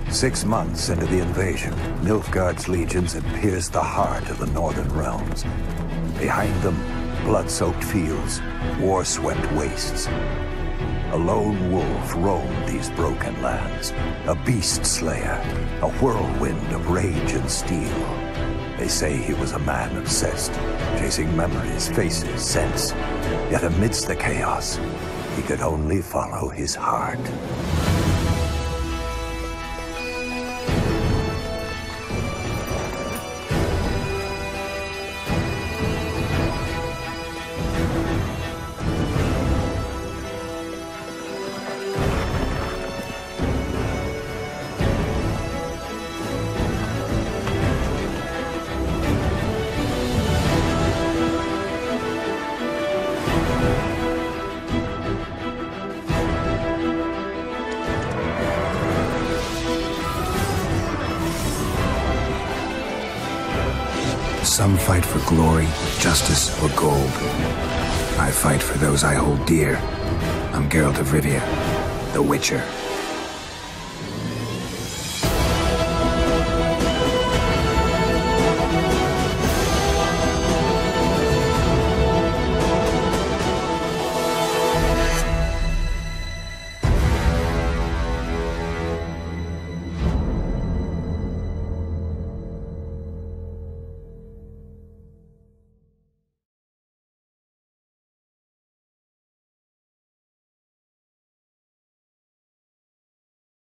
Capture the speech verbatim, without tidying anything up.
Six months into the invasion, Nilfgaard's legions had pierced the heart of the northern realms. Behind them, blood-soaked fields, war-swept wastes. A lone wolf roamed these broken lands, a beast slayer, a whirlwind of rage and steel. They say he was a man obsessed, chasing memories, faces, scents. Yet amidst the chaos, he could only follow his heart. Some fight for glory, justice, or gold. I fight for those I hold dear. I'm Geralt de Rivia, the Witcher.